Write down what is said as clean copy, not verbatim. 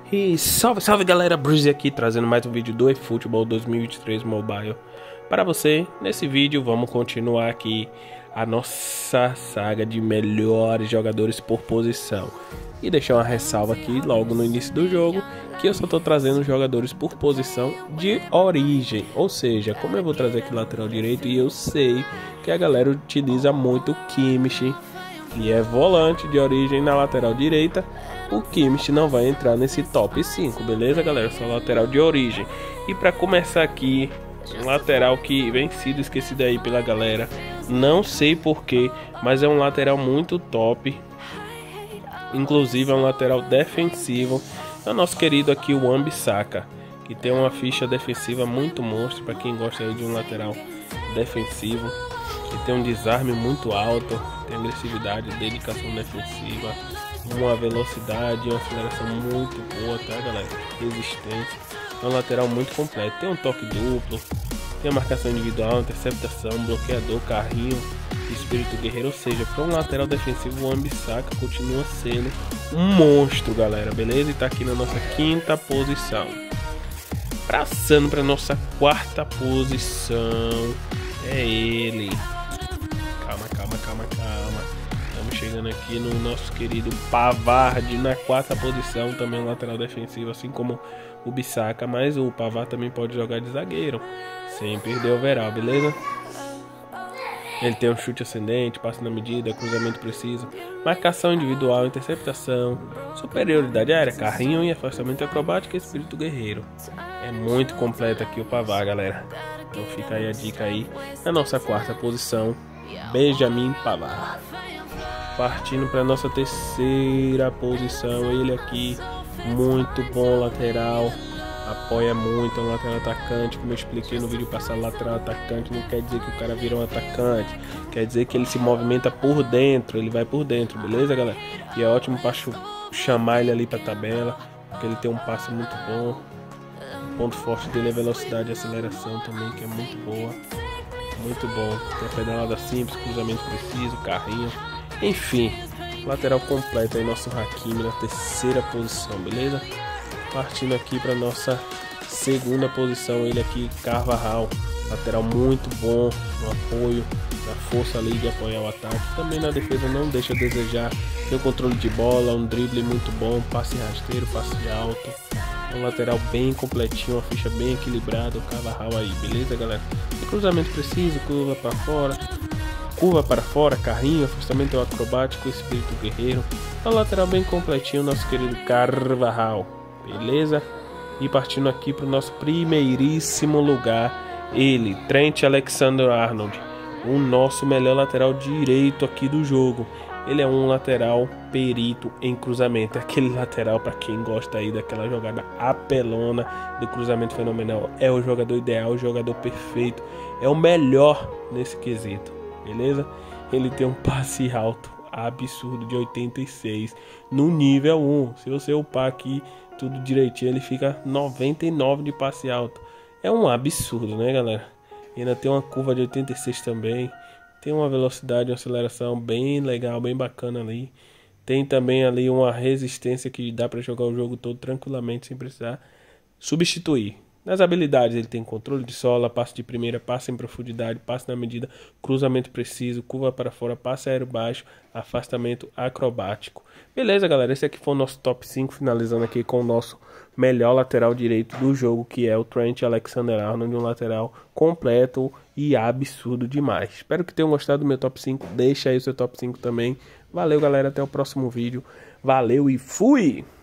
E salve, salve galera, Breezy aqui trazendo mais um vídeo do eFootball 2023 Mobile para você. Nesse vídeo vamos continuar aqui a nossa saga de melhores jogadores por posição. E deixar uma ressalva aqui logo no início do jogo, que eu só estou trazendo jogadores por posição de origem. Ou seja, como eu vou trazer aqui lateral direito e eu sei que a galera utiliza muito o Kimmich, que é volante de origem na lateral direita, o Kimmich não vai entrar nesse top 5, beleza galera? Só lateral de origem. E para começar aqui, um lateral que vem sido esquecido aí pela galera, não sei porquê, mas é um lateral muito top. Inclusive é um lateral defensivo, é o nosso querido aqui o Wan-Bissaka, que tem uma ficha defensiva muito monstro para quem gosta aí de um lateral defensivo, que tem um desarme muito alto, tem agressividade, dedicação defensiva, uma velocidade e uma aceleração muito boa, tá galera? Resistência, é um lateral muito completo, tem um toque duplo, tem a marcação individual, interceptação, bloqueador, carrinho, espírito guerreiro. Ou seja, para um lateral defensivo, o Wan-Bissaka continua sendo um monstro, galera, beleza? E tá aqui na nossa quinta posição. Passando para nossa quarta posição, é ele. Calma. Estamos chegando aqui no nosso querido Pavard na quarta posição, também um lateral defensivo, assim como o Bissaka, mas o Pavard também pode jogar de zagueiro, sem perder o overall, beleza? Ele tem um chute ascendente, passe na medida, cruzamento preciso, marcação individual, interceptação, superioridade aérea, carrinho e afastamento acrobático e espírito guerreiro. É muito completo aqui o Pavard, galera. Então fica aí a dica aí na nossa quarta posição, Benjamin Pavard. Partindo para nossa terceira posição, ele aqui, muito bom lateral, apoia muito, é um lateral atacante. Como eu expliquei no vídeo passado, lateral atacante não quer dizer que o cara vira um atacante, quer dizer que ele se movimenta por dentro, ele vai por dentro, beleza galera? E é ótimo para chamar ele ali para tabela, porque ele tem um passe muito bom. O ponto forte dele é velocidade e aceleração também, que é muito boa, muito bom. Tem a pedalada simples, cruzamento preciso, carrinho, enfim, lateral completo aí, nosso Hakimi na terceira posição, beleza? Partindo aqui para nossa segunda posição, ele aqui, Carvajal, lateral muito bom no apoio, na força ali de apoiar o ataque, também na defesa não deixa a desejar, tem um controle de bola, um drible muito bom, passe rasteiro, passe alto, um lateral bem completinho, uma ficha bem equilibrada, o Carvajal aí, beleza galera? E cruzamento preciso, curva para fora, carrinho, afastamento acrobático, espírito guerreiro, é um lateral bem completinho, nosso querido Carvajal. Beleza? E partindo aqui para o nosso primeiríssimo lugar, ele, Trent Alexander-Arnold, o nosso melhor lateral direito aqui do jogo. Ele é um lateral perito em cruzamento, aquele lateral para quem gosta aí daquela jogada apelona, do cruzamento fenomenal. É o jogador ideal, o jogador perfeito, é o melhor nesse quesito, beleza? Ele tem um passe alto absurdo de 86 no nível 1. Se você upar aqui tudo direitinho, ele fica 99 de passe alto. É um absurdo, né galera? E ainda tem uma curva de 86 também. Tem uma velocidade, uma aceleração bem legal, bem bacana ali. Tem também ali uma resistência que dá para jogar o jogo todo tranquilamente, sem precisar substituir. Nas habilidades ele tem controle de sola, passe de primeira, passe em profundidade, passe na medida, cruzamento preciso, curva para fora, passe aéreo baixo, afastamento acrobático. Beleza galera, esse aqui foi o nosso top 5, finalizando aqui com o nosso melhor lateral direito do jogo, que é o Trent Alexander-Arnold, um lateral completo e absurdo demais. Espero que tenham gostado do meu top 5, deixa aí o seu top 5 também. Valeu galera, até o próximo vídeo, valeu e fui!